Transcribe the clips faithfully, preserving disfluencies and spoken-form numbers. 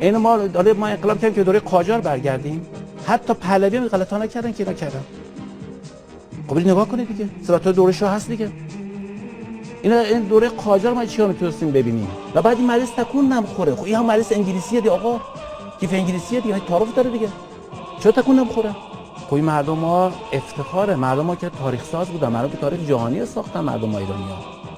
این ما داره ما انقلاب کردیم که دوره قاجار برگردیم. حتی پهلوی هم غلطا نکردن که اینا کردن. خب نگاه کنید دیگه، صورت دوره شاه هست دیگه. اینا این دوره قاجار ما چیا میتونستیم ببینیم و بعد این مریض تکون نمیخوره. خب این هم مریض انگلیسیه دی آقا، کیف انگلیسیه دیگه، تعارف داره دیگه، چرا تکون نمیخوره؟ خب این مردم ما افتخاره، مردم ما که تاریخ ساز بودن، مردم که تاریخ جهانی ساختن، مردم ما ایرانی‌ها.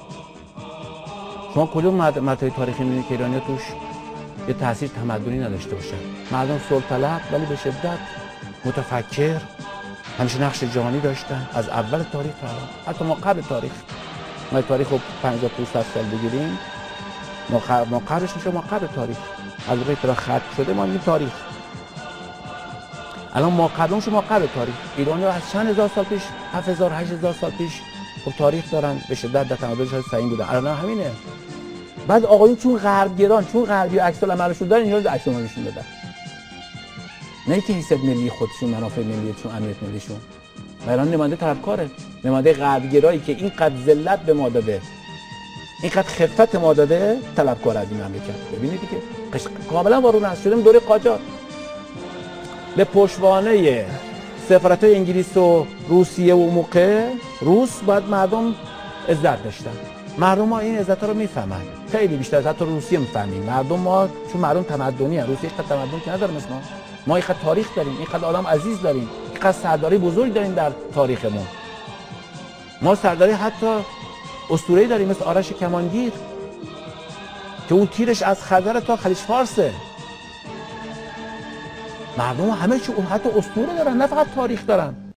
شما کدوم متن تاریخی می‌بینید که ایرانی‌ها توش یه تاثیر تمدنی نداشته باشن؟ مردم سلطلب ولی به شدت متفکر، همیشه نقش جهانی داشتن از اول تاریخ تا الان. حتی ما قبل تاریخ، ما تاریخ رو پنجاه تا سال بگیریم، ما قبل ما قبلش میشه، ما قبل تاریخ از وقتی که خط شده ما این تاریخ. الان ما قبلش ما قبل تاریخ. ایرانی‌ها از چند هزار سال پیش، هفت هزار هشت هزار سال پیش خب تاریخ دارن، به شدت در تمدنشون سعیم بودن. الان همینه. بعد آقایون چون غربگران، چون غربی عکس العملشون دارن، اینا عکس العملشون دادن. نه که حیثیت ملی خودشون، منافع ملیشون، امنیت ملیشون. ایران نماینده طلبکاره، نماینده غربگرایی که اینقدر ذلت به ما داده، اینقدر خفت ما داده، طلبکار از این مملکت. ببینید دیگه کاملا وارون است. شدیم دوره قاجار. به پشتوانه سفارت‌های انگلیس و روسیه و موقع روس باید مردم عزت داشتن. مردم ما این عزت‌ها رو میفهمن، خیلی بیشتر از حتی روسیه میفهمیم. مردم ما چون مردم تمدنی هستن، روسیه اینقدر تمدن که نداره مثل ما. ما اینقدر تاریخ داریم، اینقدر آدم عزیز داریم، اینقدر سرداری بزرگ داریم در تاریخمون. ما سرداری حتی اسطوره‌ای داریم مثل آرش کمانگیر که اون تیرش از خزر تا خلیج فارسه. مردم همه چی حتی اسطوره دارن، نه فقط تاریخ دارن.